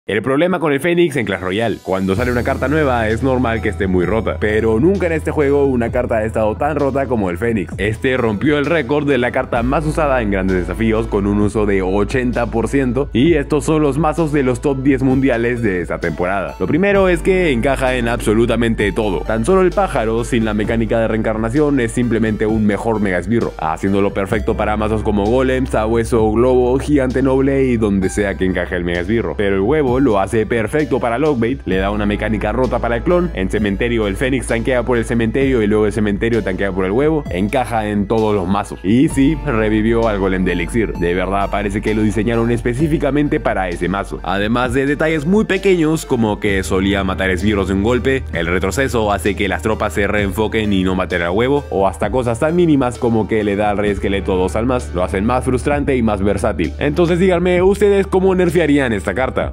El problema con el Fénix en Clash Royale: cuando sale una carta nueva es normal que esté muy rota, pero nunca en este juego una carta ha estado tan rota como el Fénix. Este rompió el récord de la carta más usada en grandes desafíos con un uso de 80%, y estos son los mazos de los top 10 mundiales de esta temporada. Lo primero es que encaja en absolutamente todo. Tan solo el pájaro sin la mecánica de reencarnación es simplemente un mejor mega esbirro, haciéndolo perfecto para mazos como Golem, Sabueso, Globo, Gigante Noble y donde sea que encaje el mega esbirro. Pero el huevo lo hace perfecto para Lockbait, le da una mecánica rota para el clon. En cementerio el Fénix tanquea por el cementerio y luego el cementerio tanquea por el huevo. Encaja en todos los mazos. Y sí, revivió al golem de elixir. De verdad parece que lo diseñaron específicamente para ese mazo. Además de detalles muy pequeños como que solía matar esbirros de un golpe, el retroceso hace que las tropas se reenfoquen y no maten al huevo, o hasta cosas tan mínimas como que le da al rey esqueleto 2 almas, lo hacen más frustrante y más versátil. Entonces díganme ustedes cómo nerfearían esta carta.